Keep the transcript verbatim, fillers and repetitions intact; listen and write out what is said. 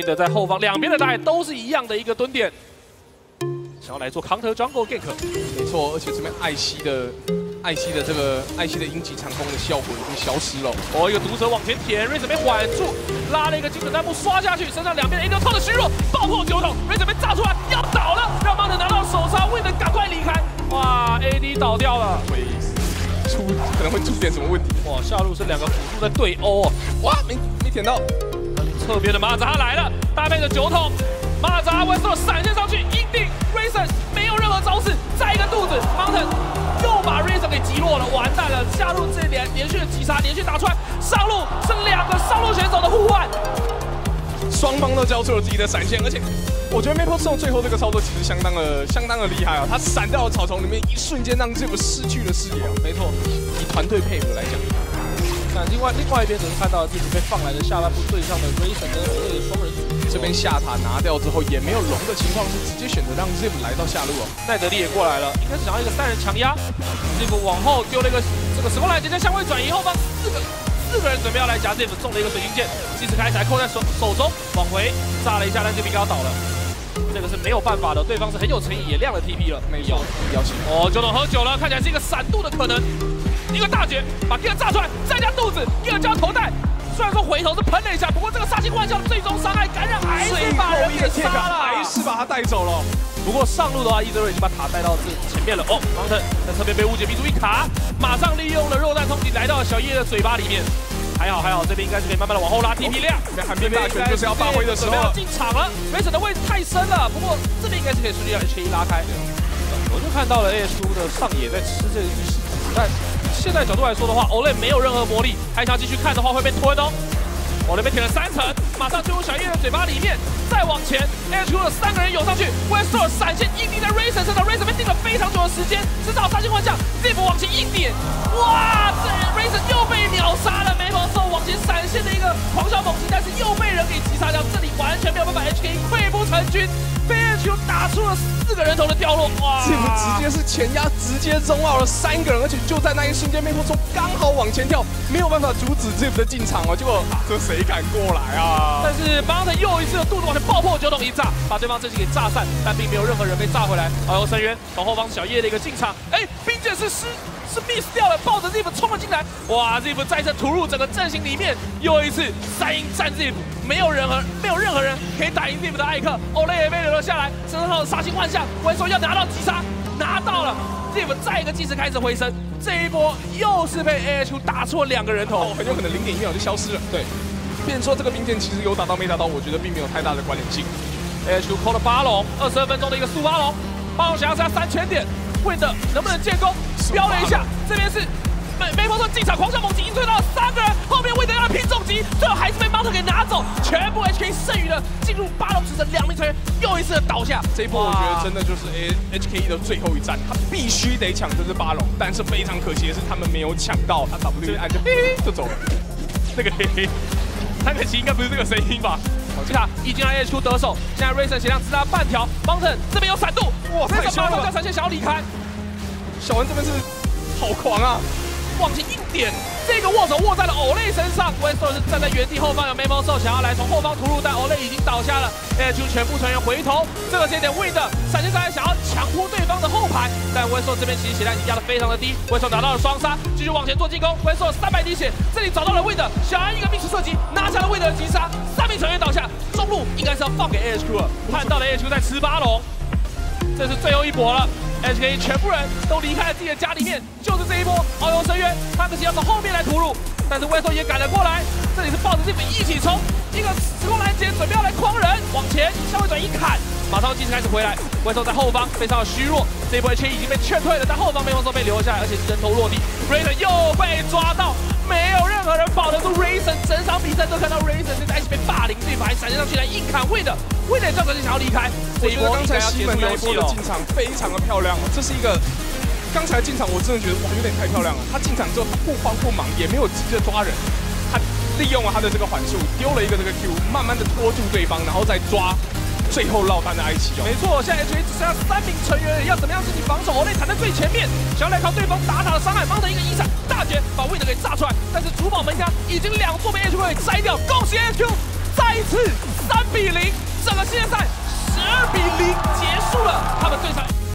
Wind 在后方，两边的大都是一样的一个蹲点，想要来做 counter jungle gank。 没错，而且这边艾希的艾希的这个艾希的鹰击长弓的效果已经消失了。 哦，一个毒蛇往前舔，瑞这边缓住，拉了一个精准弹幕刷下去，身上两边 A 六套的虚弱，爆破九筒，瑞这边炸出来要倒了，让 Mountain 拿到手杀 ，Wind 赶快离开。哇 ，A D 倒掉了， 会出可能会出点什么问题。 哇，下路是两个辅助在对殴哦。 哇，没没舔到。 侧边的马扎来了，搭配着九筒，马扎 Westro 闪现上去，硬定 Raisin 没有任何招式，再一个肚子 ，Mountain 又把 Raisin 给击落了，完蛋了！下路这连连续的击杀，连续打出来，上路是两个上路选手的互换， 双方都交出了自己的闪现，而且我觉得 MapleStone 最后这个操作其实相当的相当的厉害啊，他闪到了草丛里面，一瞬间让 Zip 失去了视野啊。没错，以团队配合来讲。 那另外另外一边则是看到自己被放来的下半部对上的 Raisin 跟 Olay 的双人组， 这边下塔拿掉之后也没有龙的情况，是直接选择让 Zip 来到下路哦。 奈德利也过来了，应该是想要一个三人强压 ，Zip 往后丢了一个这个时空拦截，向位转移后方四个四个人准备要来夹 Zip， 中了一个水晶剑，即使开起来扣在手手中，往回炸了一下，但这边刚好倒了。 这个是没有办法的，对方是很有诚意，也亮了 T P 了，没有邀请哦，九筒喝酒了，看起来是一个闪度的可能，一个大绝把 Gear 炸出来，再加肚子 ，Gear 加头带，虽然说回头是喷了一下，不过这个杀心幻象最终伤害感染还是把人给杀了， 还是把他带走了。 不过上路的话，伊泽瑞已经把塔带到这前面了，哦 ，Mountain 在侧边被误解 B 组一卡，马上利用了肉弹冲击来到小叶的嘴巴里面。 还好还好，这边应该是可以慢慢的往后拉 T P 量。 寒冰大拳就是要发挥的时候了。 进场了 ，Raisin 的位置太深了，不过这边应该是可以顺利让 H K 拉开。我就看到了 A S U 的上野在吃这个意识，但现在角度来说的话 ，Olay 没有任何魔力，还想要继续看的话会被吞哦。Olay 被舔了三层，马上进入小叶的嘴巴里面，再往前 ，A S U 的三个人涌上去 ，Westro 闪现硬定在 Raisin 身上 ，Raisin 被定了非常久的时间，制造杀心幻象 ，Zip 往前一点，哇，这 Raisin 又被秒杀了。 往前闪现的一个狂小猛击，但是又被人给击杀掉，这里完全没有办法 H K 溃不成军，被 H Q 打出了四个人头的掉落，哇 ！Zip 直接是前压，直接中out了三个人，而且就在那一瞬间 ，MapleStone 刚好往前跳，没有办法阻止 Zip 的进场哦，结果这谁敢过来啊？ 但是 Mountain 又一次的肚子往前爆破，九筒一炸，把对方阵型给炸散，但并没有任何人被炸回来。然后深渊从后方小叶的一个进场，哎，冰剑是失。 是 miss 掉了，抱着 Zip 冲了进来，哇 ！Zip 再次突入整个阵型里面，又一次三英战 Zip， 没有人和没有任何人可以打赢 Zip 的艾克 ，Olay 也被留了下来，身上的杀心幻象，Westro要拿到击杀，拿到了 ，Zip 再一个计时开始回升，这一波又是被 A H Q 打出了两个人头， 哦、很有可能零点一秒就消失了。对，变说这个兵剑其实有打到没打到，我觉得并没有太大的关联性。 A H Q 扣了八龙，二十二分钟的一个速八龙，八龙想要杀三千点。 Wind 能不能建功？飙了一下，这边是没没碰上进场狂笑猛击，一推到了三个人，后面 Wind 要来拼重击，最后还是被 Mountain 给拿走，全部 H K 剩余的进入八龙之城，两名成员又一次的倒下。 这一波我觉得真的就是 A H K 的最后一战，他必须得抢这只八龙，但是非常可惜的是他们没有抢到，他 W 按就嘿嘿就走了， 那个嘿嘿，很可惜应该不是这个声音吧？ 这塔一进来 A H Q 得手，现在 Raisin 血量只差半条 ，Mountain 这边有闪度， 哇，太凶了！ 叫闪现想要离开， 小文这边是好狂啊， 往前一点，这个握手握在了 Olay 身上 ，Westro 是站在原地后方有 MapleStone 想要来从后方突入，但 Olay 已经倒下了 ，A H Q 全部成员回头，这个节点 Wind 闪现上来想要强扑对方的后排，但 Westro 这边其实血量已经压得非常的低 ，Westro 拿到了双杀，继续往前做进攻 ，Westro 三百滴血，这里找到了 Wind， 想要一个密室射击，拿下了 Wind 的击杀。 三名成员倒下，中路应该是要放给 A H Q 了。看到了 A H Q 在吃八龙，这是最后一搏了。H K 全部人都离开了自己的家里面，就是这一波遨游深渊，他可惜要从后面来突入，但是 Westro 也赶了过来。这里是抱着 Zip 一起冲，一个时空拦截准备要来诓人，往前向位转一砍，马上计时开始回来。Westro 在后方非常的虚弱，这一波 H K 已经被劝退了，但后方MapleStone被留下来，而且人头落地 ，Raisin 又被抓到。 没有任何人保得住 Raisin， 整场比赛都看到 Raisin 现在一起被霸凌，对方还闪现上去来硬砍 Wind，Wind 也叫着想要离开。 我觉得刚才西门那一波的进场非常的漂亮，这是一个刚才进场我真的觉得哇有点太漂亮了。他进场之后他不慌不忙，也没有急着抓人，他利用了他的这个缓速，丢了一个这个 Q， 慢慢的拖住对方，然后再抓。 最后落单的埃奇哦， 没错，现在 H K 只剩下三名成员，要怎么样自己防守 ？Olay 踩在最前面，想要来靠对方打塔的伤害，Mountain一个一闪大绝把 Wind 给炸出来，但是主堡门家已经两座被 H Q 给摘掉，恭喜 H Q 再再一次三比零，整个系列赛